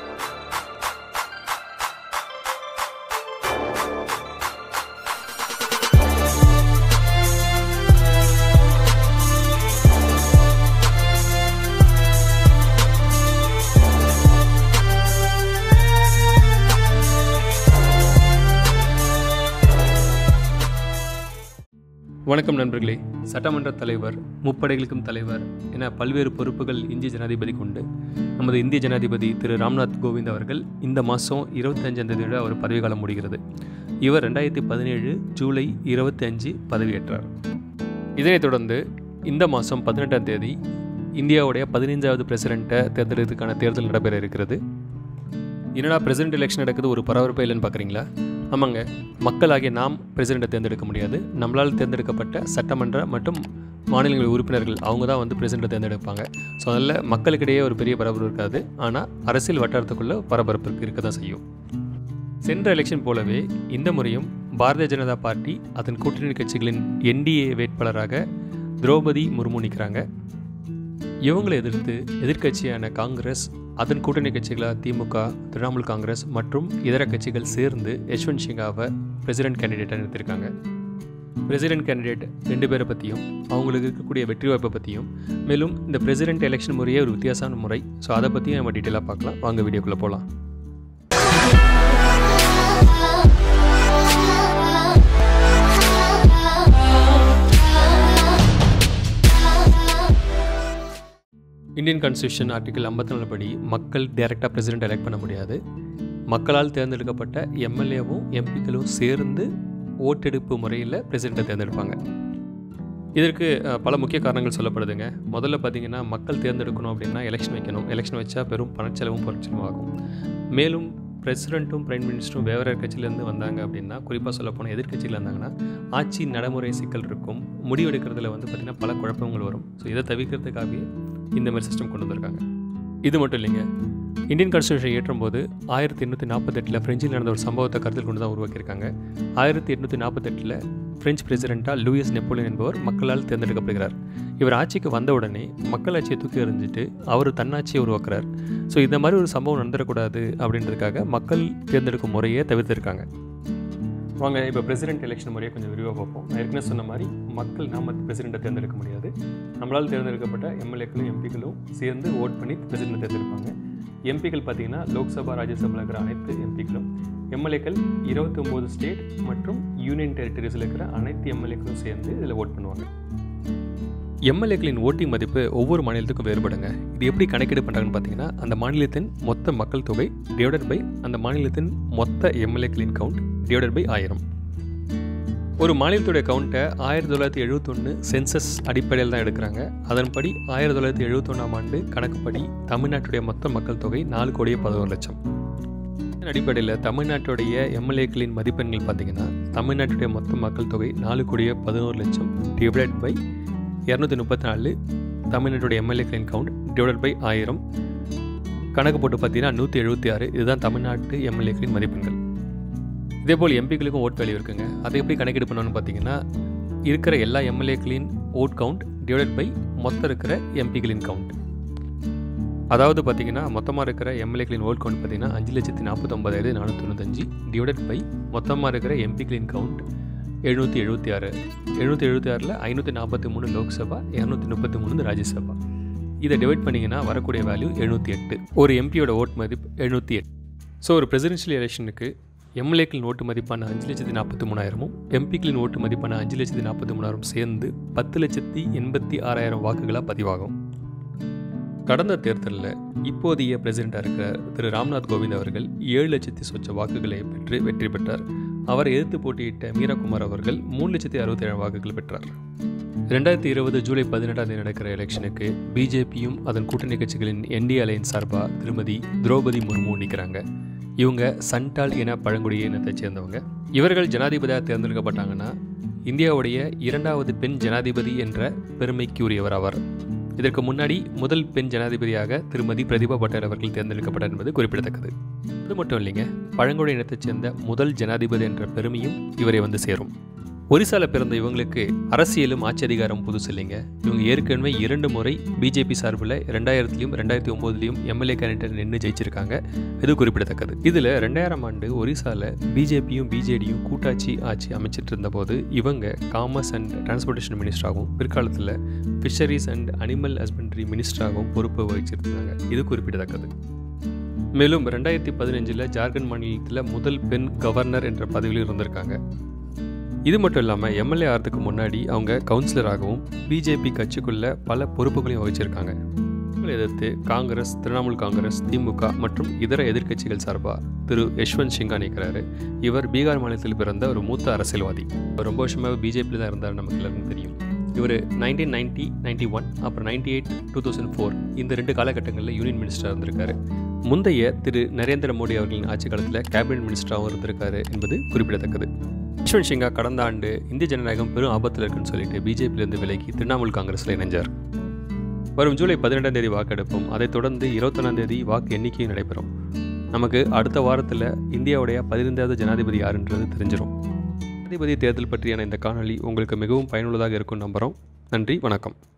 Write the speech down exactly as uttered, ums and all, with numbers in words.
வணக்கம் நண்பர்களே. சட்டமன்ற தலைவர், முப்படைகளுக்கும் தலைவர் என பல்வேறு பொறுப்புகள் இந்திய ஜனாதிபதி கொண்டு நமது இந்திய ஜனாதிபதி திரு ராம்நாத் கோவிந்த் அவர்கள் இந்த மாதம் இருபத்தஞ்சாம் தேதியோட அவர் பதவிக்காலம் முடிகிறது. இவர் ரெண்டாயிரத்தி பதினேழு ஜூலை இருபத்தி அஞ்சு பதவியேற்றார். இதனைத் தொடர்ந்து இந்த மாதம் பதினெட்டாம் தேதி இந்தியாவுடைய பதினைஞ்சாவது பிரசிடெண்ட்டை தேர்ந்தெடுக்கிறதுக்கான தேர்தல் நடைபெற இருக்கிறது. என்னடா பிரசிடென்ட் எலெக்ஷன் நடக்குது, ஒரு பரபரப்பே இல்லைன்னு பார்க்குறீங்களா? ஆமாங்க, மக்களாகிய நாம் பிரசிடெண்ட்டை தேர்ந்தெடுக்க முடியாது. நம்மளால் தேர்ந்தெடுக்கப்பட்ட சட்டமன்ற மற்றும் மாநிலங்கள் உறுப்பினர்கள் அவங்க தான் வந்து பிரசிடெண்ட்டை தேர்ந்தெடுப்பாங்க. ஸோ அதில் மக்களுக்கிடையே ஒரு பெரிய பரபரப்பு இருக்காது. ஆனால் அரசியல் வட்டாரத்துக்குள்ளே பரபரப்பு இருக்க தான் செய்யும். சென்ற எலெக்ஷன் போலவே இந்த முறையும் பாரதிய ஜனதா பார்ட்டி அதன் கூட்டணி கட்சிகளின் என்டிஏ வேட்பாளராக திரௌபதி முர்மு நிற்கிறாங்க. இவங்களை எதிர்த்து எதிர்க்கட்சியான காங்கிரஸ், அதன் கூட்டணி கட்சிகளாக திமுக, திரிணாமுல் காங்கிரஸ் மற்றும் இதர கட்சிகள் சேர்ந்து யஷ்வந்த் சின்ஹாவை பிரசிடென்ட் கேண்டிடேட்டாக நிறுத்தியிருக்காங்க. பிரசிடென்ட் கேண்டிடேட் ரெண்டு பேரை பற்றியும் அவங்களுக்கு இருக்கக்கூடிய வெற்றி வாய்ப்பை பற்றியும், மேலும் இந்த பிரசிடென்ட் எலெக்ஷன் முறையே ஒரு வித்தியாசமான முறை, ஸோ அதை பற்றியும் நம்ம டீட்டெயிலாக பார்க்கலாம். வாங்க வீடியோக்குள்ளே போகலாம். இந்தியன் கான்ஸ்டியூஷன் ஆர்டிகல் ஐம்பத்தி நாலு படி மக்கள் டைரெக்டாக பிரசிடென்ட் எலெக்ட் பண்ண முடியாது. மக்களால் தேர்ந்தெடுக்கப்பட்ட எம்எல்ஏவும் எம்பிக்களும் சேர்ந்து ஓட்டெடுப்பு முறையில் பிரசிடெண்ட்டை தேர்ந்தெடுப்பாங்க. இதற்கு பல முக்கிய காரணங்கள் சொல்லப்படுதுங்க. முதல்ல பார்த்திங்கன்னா, மக்கள் தேர்ந்தெடுக்கணும் அப்படின்னா எலெக்ஷன் வைக்கணும். எலெக்ஷன் வச்சா பெரும் பணச்செலவும் பொருட்செலவும் ஆகும். மேலும் பிரசிடெண்ட்டும் பிரைம் மினிஸ்டரும் வேறு கட்சியிலேருந்து வந்தாங்க அப்படின்னா, குறிப்பாக சொல்லப்போனால் எதிர்கட்சியில் இருந்தாங்கன்னா ஆட்சி நடைமுறை சிக்கல் இருக்கும். முடிவெடுக்கிறதுல வந்து பார்த்திங்கன்னா பல குழப்பங்கள் வரும். ஸோ இதை தவிர்க்கிறதுக்காகவே இந்த மாதிரி சிஸ்டம் கொண்டு வந்திருக்காங்க. இது மட்டும் இல்லைங்க, இந்தியன் கான்ஸ்டியூஷன் ஏற்றும் போது ஆயிரத்தி எண்ணூற்றி நாற்பத்தெட்டில் ஃப்ரெஞ்சில் நடந்த ஒரு சம்பவத்தை கருத்தில் கொண்டு தான் உருவாக்கியிருக்காங்க. ஆயிரத்தி எண்ணூற்றி நாற்பத்தெட்டில் பிரெஞ்சு பிரசிடெண்ட்டாக லூயிஸ் நெப்போலியன் என்பவர் மக்களால் தேர்ந்தெடுக்கப்படுகிறார். இவர் ஆட்சிக்கு வந்த உடனே மக்களாட்சியை தூக்கி எறிஞ்சிட்டு அவர் தன்னாட்சியை உருவாக்குறார். ஸோ இந்த மாதிரி ஒரு சம்பவம் நடந்துடக்கூடாது அப்படின்றதுக்காக மக்கள் தேர்ந்தெடுக்கும் முறையை தவிர்த்திருக்காங்க. வாங்க இப்போ பிரசிடென்ட் எலெக்ஷன் முறையை கொஞ்சம் விரிவாக பார்ப்போம். நான் ஏற்கனவே சொன்ன மாதிரி மக்கள் நாம் பிரசிடெண்ட்டை தேர்ந்தெடுக்க முடியாது. நம்மளால் தேர்ந்தெடுக்கப்பட்ட எம்எல்ஏக்களும் எம்பிக்களும் சேர்ந்து ஓட் பண்ணி பிரசிடெண்ட்டை தேர்ந்தெடுப்பாங்க. எம்பிக்கள் பார்த்திங்கன்னா லோக்சபா, ராஜ்யசபாவில் இருக்கிற அனைத்து எம்பிக்களும், எம்எல்ஏக்கள் இருபத்தி ஒம்பது ஸ்டேட் மற்றும் யூனியன் டெரிட்டரிஸில் இருக்கிற அனைத்து எம்எல்ஏக்களும் சேர்ந்து இதில் ஓட் பண்ணுவாங்க. எம்எல்ஏக்களின் ஓட்டிங் மதிப்பு ஒவ்வொரு மாநிலத்துக்கும் வேறுபடுங்க. இது எப்படி கணக்கீடு பண்ணுறாங்கன்னு பார்த்தீங்கன்னா, அந்த மாநிலத்தின் மொத்த மக்கள் தொகை டிவைடட் பை அந்த மாநிலத்தின் மொத்த எம்எல்ஏக்களின் கவுண்ட் டிவைடட் பை ஆயிரம். ஒரு மாநிலத்துடைய கவுண்ட்டை ஆயிரத்தி தொள்ளாயிரத்தி எழுபத்தொன்று சென்சஸ் அடிப்படையில் தான் எடுக்கிறாங்க. அதன்படி ஆயிரத்தி தொள்ளாயிரத்தி எழுபத்தொன்னாம் ஆண்டு கணக்குப்படி தமிழ்நாட்டுடைய மொத்த மக்கள் தொகை நாலு கோடியே பதினோரு லட்சம். அடிப்படையில் தமிழ்நாட்டுடைய எம்எல்ஏக்களின் மதிப்பெண்கள் பார்த்திங்கன்னா, தமிழ்நாட்டுடைய மொத்த மக்கள் தொகை நாலு கோடியே பதினோரு லட்சம் டிவைடட் பை இரநூத்தி முப்பத்தி நாலு தமிழ்நாட்டுடைய எம்எல்ஏக்களின் கவுண்ட் டிவைடட் பை ஆயிரம் கணக்கு போட்டு பார்த்தீங்கன்னா நூற்றி எழுபத்தி ஆறு. இதுதான் தமிழ்நாட்டு எம்எல்ஏக்களின் மதிப்பெண்கள். இதேபோல் எம்பிக்களுக்கும் ஓட் வேல்யூ இருக்குங்க. அதை எப்படி கணக்கீடு பண்ணணும்னு பார்த்தீங்கன்னா, இருக்கிற எல்லா எம்எல்ஏக்களின் ஓட் கவுண்ட் டிவைடட் பை மொத்தம் இருக்கிற எம்பிக்களின் கவுண்ட். அதாவது பார்த்திங்கன்னா, மொத்தமாக இருக்கிற எம்எல்ஏக்களின் ஓட் கவுண்ட் பார்த்திங்கன்னா அஞ்சு லட்சத்தி நாற்பத்தொம்பதாயிரத்தி நானூற்றி தொண்ணூத்தஞ்சு டிவைடட் பை மொத்தமாக இருக்கிற எம்பிக்களின் கவுண்ட் எழுநூற்றி எழுபத்தி ஆறு. எழுநூற்றி எழுபத்தி ஆறில் ஐநூற்றி நாற்பத்தி மூணு லோக்சபா, இரநூத்தி முப்பத்தி மூணு ராஜ்யசபா. இதை டிவைட் பண்ணிங்கன்னா வரக்கூடிய வேல்யூ எழுநூற்றி எட்டு. ஒரு எம்பியோட ஓட் மதிப்பு எழுநூற்றி எட்டு. ஸோ ஒரு பிரசிடென்ஷியல் எலெக்ஷனுக்கு எம்எல்ஏக்களின் ஓட்டு மதிப்பான அஞ்சு லட்சத்தி நாற்பத்தி மூணாயிரமும் எம்பிக்களின் ஓட்டு மதிப்பான அஞ்சு லட்சத்தி நாற்பத்தி மூணாயிரம் சேர்ந்து பத்து லட்சத்தி எண்பத்தி ஆறாயிரம் வாக்குகளாக பதிவாகும். கடந்த தேர்தலில் இப்போதைய பிரசிடெண்ட்டாக இருக்கிற திரு ராம்நாத் கோவிந்த் அவர்கள் ஏழு லட்சத்தி சொச்ச வாக்குகளை பெற்று வெற்றி பெற்றார். அவரை எதிர்த்து போட்டியிட்ட மீராகுமார் அவர்கள் மூணு லட்சத்தி அறுபத்தி ஏழு வாக்குகள் பெற்றார். ரெண்டாயிரத்தி இருபது ஜூலை பதினெட்டாம் தேதி நடக்கிற எலெக்ஷனுக்கு பிஜேபியும் அதன் கூட்டணி கட்சிகளின் என்டிஏ அலையன்ஸ் சார்பாக திருமதி திரௌபதி முர்மு நிற்கிறாங்க. இவங்க சண்டால் இன பழங்குடிய இனத்தை சேர்ந்தவங்க. இவர்கள் ஜனாதிபதியாக தேர்ந்தெடுக்கப்பட்டாங்கன்னா இந்தியாவுடைய இரண்டாவது பெண் ஜனாதிபதி என்ற பெருமைக்குரியவர் ஆவார். இதற்கு முன்னாடி முதல் பெண் ஜனாதிபதியாக திருமதி பிரதிபா பட்டேல் அவர்கள் தேர்ந்தெடுக்கப்பட்டார் என்பது குறிப்பிடத்தக்கது. அது மட்டும் இல்லைங்க, பழங்குடி இனத்தைச் சேர்ந்த முதல் ஜனாதிபதி என்ற பெருமையும் இவரை வந்து சேரும். ஒரிசாவில் பிறந்த இவங்களுக்கு அரசியலும் ஆட்சி அதிகாரம் புதுசு இல்லைங்க. இவங்க ஏற்கனவே இரண்டு முறை பிஜேபி சார்பில் ரெண்டாயிரத்துலையும் ரெண்டாயிரத்தி ஒம்போதுலையும் எம்எல்ஏ கேண்டிடேட் நின்று ஜெயிச்சிருக்காங்க. இது குறிப்பிடத்தக்கது. இதில் ரெண்டாயிரம் ஆண்டு ஒரிசாவில் பிஜேபியும் பிஜேடியும் கூட்டாட்சி ஆட்சி அமைச்சிட்டு இருந்தபோது இவங்க காமர்ஸ் அண்ட் டிரான்ஸ்போர்ட்டேஷன் மினிஸ்டராகவும் பிற்காலத்தில் ஃபிஷரிஸ் அண்ட் அனிமல் ஹஸ்பண்ட்ரி மினிஸ்டராகவும் பொறுப்பு வகிச்சிருந்தாங்க. இது குறிப்பிடத்தக்கது. மேலும் ரெண்டாயிரத்தி பதினஞ்சில் ஜார்க்கண்ட் மாநிலத்தில் முதல் பெண் கவர்னர் என்ற பதவியில் இருந்திருக்காங்க. இது மட்டும் இல்லாமல் எம்எல்ஏ ஆகிறதுக்கு முன்னாடி அவங்க கவுன்சிலராகவும் பிஜேபி கட்சிக்குள்ள பல பொறுப்புகளையும் வகிச்சிருக்காங்க. இவங்களை எதிர்த்து காங்கிரஸ், திரிணாமுல் காங்கிரஸ், திமுக மற்றும் இதர எதிர்க்கட்சிகள் சார்பாக திரு யஷ்வந்த் சிங்கா நிற்கிறாரு. இவர் பீகார் மாநிலத்தில் பிறந்த ஒரு மூத்த அரசியல்வாதி. ரொம்ப வருஷமாக பிஜேபியில் தான் இருந்தார், நமக்கு எல்லாருக்கும் தெரியும். இவர் நைன்டீன் நைன்டி நைன்டி ஒன் அப்புறம் ninety eight two thousand four இந்த ரெண்டு காலகட்டங்களில் யூனியன் மினிஸ்டராக இருந்திருக்காரு. முந்தைய திரு நரேந்திர மோடி அவர்களின் ஆட்சி காலத்தில் கேபினட் மினிஸ்டராகவும் இருந்திருக்காரு என்பது குறிப்பிடத்தக்கது. யஷ்வந்த் சிங்கா கடந்த ஆண்டு இந்திய ஜனநாயகம் பெரும் ஆபத்தில் இருக்குன்னு சொல்லிட்டு பிஜேபியிலிருந்து விலகி திரிணாமுல் காங்கிரஸில் இணைஞ்சார். வரும் ஜூலை பதினெட்டாம் தேதி வாக்கெடுப்பும் அதைத் தொடர்ந்து இருபத்தொன்னாம் தேதி வாக்கு எண்ணிக்கையும் நடைபெறும். நமக்கு அடுத்த வாரத்தில் இந்தியாவுடைய பதினைந்தாவது ஜனாதிபதி யாருன்றது தெரிஞ்சிடும். ஜனாதிபதி தேர்தல் பற்றியான இந்த காணொலி உங்களுக்கு மிகவும் பயனுள்ளதாக இருக்கும் நம்புகிறோம். நன்றி, வணக்கம்.